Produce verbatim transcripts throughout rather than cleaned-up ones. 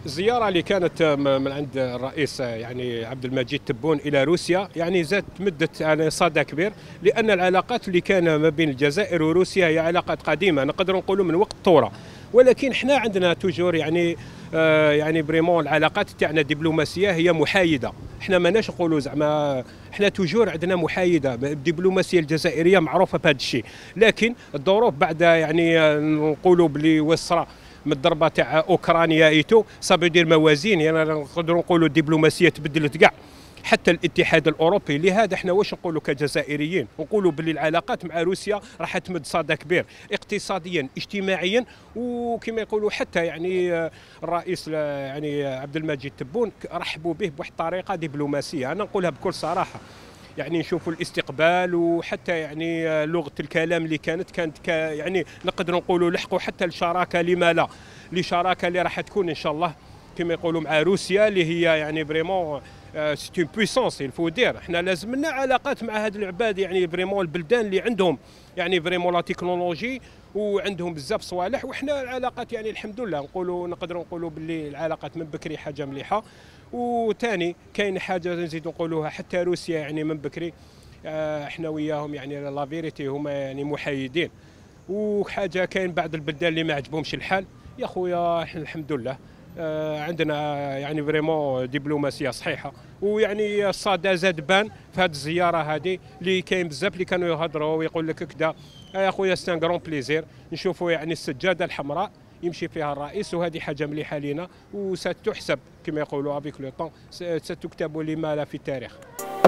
الزيارة اللي كانت من عند الرئيس يعني عبد المجيد تبون إلى روسيا يعني زادت مدت يعني صدى كبير، لأن العلاقات اللي كان ما بين الجزائر وروسيا هي علاقات قديمة نقدر نقولوا من وقت الثورة، ولكن احنا عندنا توجور يعني آه يعني بريمون العلاقات تاعنا الدبلوماسية هي محايدة، احنا ماناش نقولوا زعما احنا توجور عندنا محايدة، الدبلوماسية الجزائرية معروفة بهذا الشيء، لكن الظروف بعد يعني نقولوا بلي وصرا من الضربه تاع اوكرانيا ايتو صافي يدير موازين، يعني نقدروا نقولوا الدبلوماسيه تبدلت كاع حتى الاتحاد الاوروبي. لهذا احنا واش نقولوا كجزائريين، نقولوا باللي العلاقات مع روسيا راح تمد صدى كبير اقتصاديا اجتماعيا، وكما يقولوا حتى يعني الرئيس يعني عبد المجيد تبون رحبوا به بواحد الطريقه دبلوماسيه، انا نقولها بكل صراحه، يعني نشوفوا الاستقبال وحتى يعني لغه الكلام اللي كانت كانت يعني نقدر نقولوا لحقوا حتى الشراكه، لما لا لشراكه اللي راح تكون ان شاء الله كما يقولوا مع روسيا اللي هي يعني فريمون سي اون بويسونس الفو دير. احنا لازم لنا علاقات مع هاد العباد، يعني فريمون البلدان اللي عندهم يعني فريمون لا تكنولوجي وعندهم بزاف صوالح، وحنا العلاقات يعني الحمد لله نقولوا نقدروا نقولوا باللي العلاقات من بكري حاجه مليحه. وثاني كاين حاجه نزيد نقولوها، حتى روسيا يعني من بكري احنا وياهم يعني لا فيريتي هما يعني محايدين، وحاجه كاين بعض البلدان اللي ما عجبهمش الحال يا خويا احنا الحمد لله عندنا يعني فريمون دبلوماسيه صحيحه، ويعني الصدى زاد بان في هذه الزياره هذه اللي كاين بزاف اللي كانوا يهضروا ويقول لك كذا يا خويا سي ان غرون بليزير نشوفوا يعني السجاده الحمراء يمشي فيها الرئيس، وهذه حاجه مليحه لينا وستحسب كما يقولوا افيك لو طون ستكتب لما لا في التاريخ.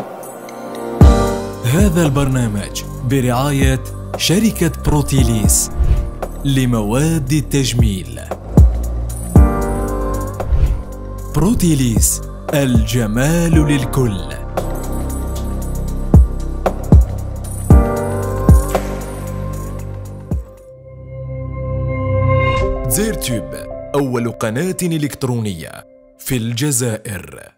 هذا البرنامج برعايه شركه بروتيليس لمواد التجميل. بروتيليس الجمال للكل. زيرتوب أول قناة إلكترونية في الجزائر.